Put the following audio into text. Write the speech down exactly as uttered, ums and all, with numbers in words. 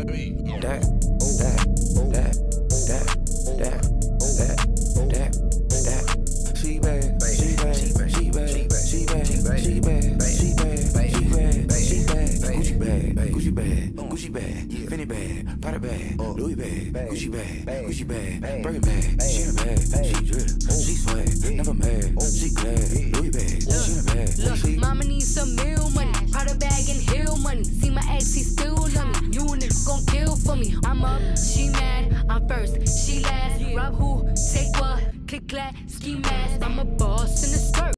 that, that, that, that, that, that, that. She bad, she bad, she bad, she bad, she bad, she bad, she bad, she bad, she bad. Gucci bag, Gucci bag, Gucci bag, Fendi bag, Prada bag, Louis bag, Gucci bag, Gucci bag, Birkin bag. She in a bag, she drip, she swag, never mad, she glad. Louis bag, she in a bag. Look, mama needs some meal money, Prada bag and hill money. See my ex, he still love me. You niggas gon' kill for me. I'm up, she mad, I'm first, she last. Rob who, take what, click clack, ski mask. I'm a boss in the skirt.